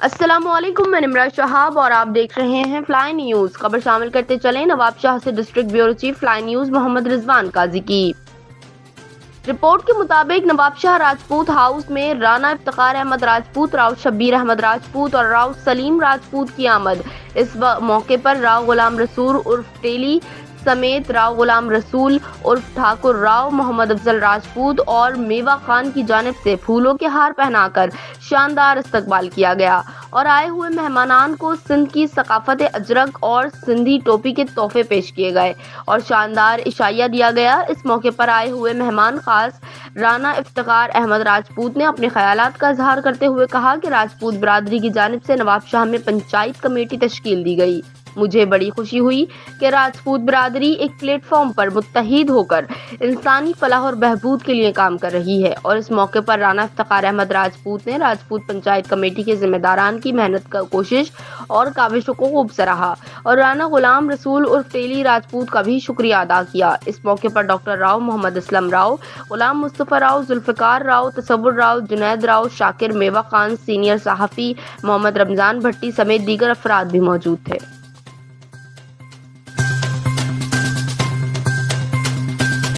السلام علیکم، میں نمرا شہاب اور آپ دیکھ رہے ہیں فلائی نیوز۔ خبر شامل کرتے چلیں نواب شاہ سے district bureau chief Fly News Muhammad Rizwan Qazi کی رپورٹ کے مطابق نواب شاہ راجپوت ہاؤس میں رانا افتخار احمد راجپوت، راؤ شبیر احمد راجپوت اور راؤ سلیم راجپوت کی آمد۔ اس موقع پر راؤ غلام رسول عرف ٹیلی سمیت راؤ غلام رسول عرف ٹھاکر، راؤ محمد افضل راجپوت اور میوا خان کی جانب سے پھولوں کے ہار پہنا کر شاندار استقبال کیا گیا اور آئے ہوئے مہمانان کو سندھ کی ثقافت اجرک اور سندھی ٹوپی کے تحفے پیش کیے گئے اور شاندار عشائیہ دیا گیا۔ اس موقع پر آئے ہوئے مہمان خاص رانا افتخار احمد راجپوت نے اپنے خیالات کا اظہار کرتے ہوئے کہا کہ راجپوت برادری کی جانب سے نواب شاہ میں پنچایت کمیٹی تشکیل دی گئی۔ مجھے بڑی خوشی ہوئی کہ راجپوت برادری ایک پلیٹ فارم پر متحد ہو کر انسانی فلاح اور بہبود کے لیے کام کر رہی ہے اور اس موقع پر رانا افتخار احمد راجپوت نے راجپوت پنچایت کمیٹی کے ذمہ داران کی محنت، کوشش اور کاوشوں کو خوب سراہا اور رانا غلام رسول عرف ٹیلی راجپوت کا بھی شکریہ ادا کیا۔ اس موقع پر ڈاکٹر راؤ محمد اسلم راؤ، غلام مصطفیٰ راؤ، ذوالفقار راؤ، تصور راؤ، جنید راؤ، شاکر، میوا خان، سینئر صحافی محمد رمضان بھٹی سمیت دیگر افراد بھی موجود تھے۔